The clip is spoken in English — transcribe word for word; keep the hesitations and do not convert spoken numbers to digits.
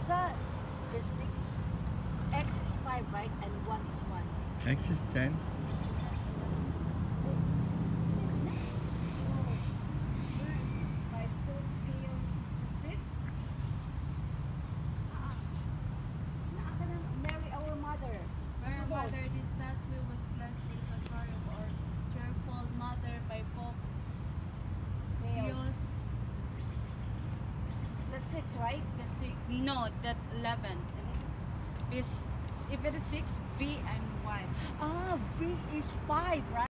that the six? X is five, right? And one is one. X is ten. By Pope Pio the sixth. Mary, our mother. Our mother, this statue was blessed with the sacrament or cheerful mother by Pope Pius That's six, right? the six. No, that eleven. Because if it is six, V and one. Ah, V is five, right?